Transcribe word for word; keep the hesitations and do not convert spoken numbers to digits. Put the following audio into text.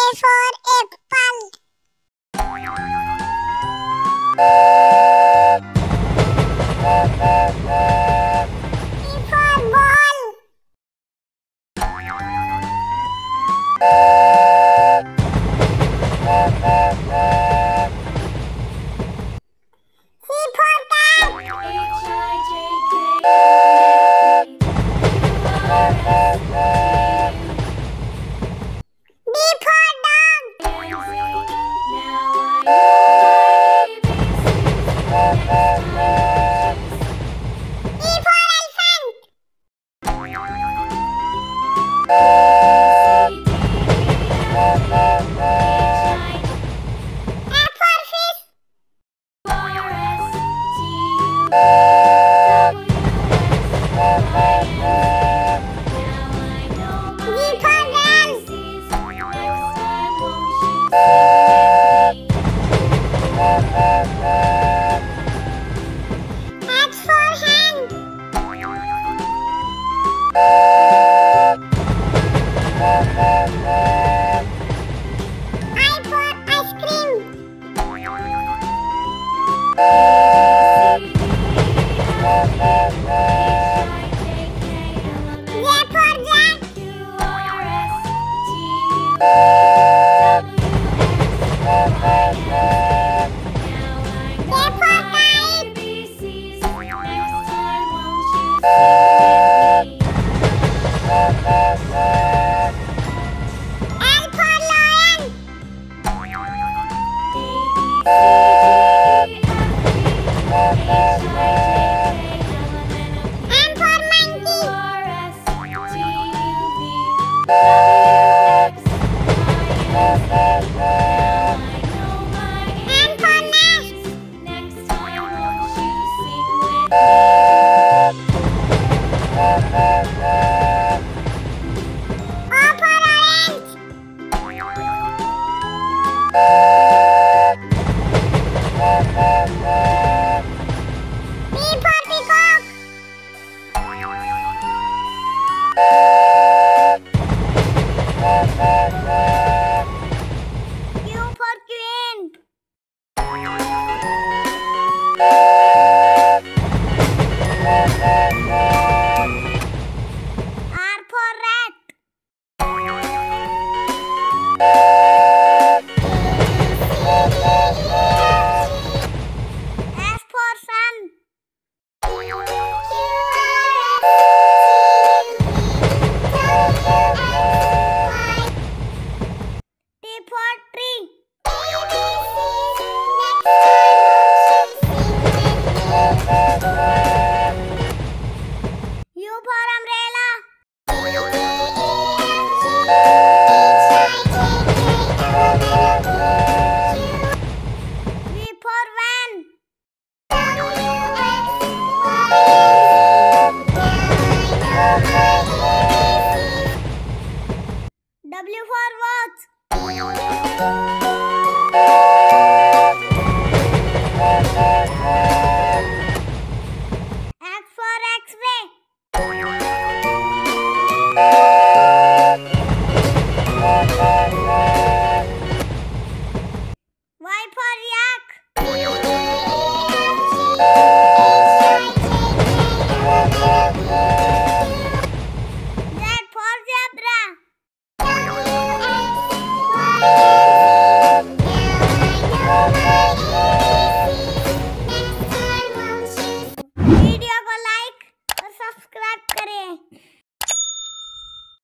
for apple. B for ball. C for cat. D for dog. E for elephant. F for fish. G for girl. H for hen. I for ice cream. J for jack. K for kite. L for lion. M for monkey. N for nest. O for orange. P for peacock.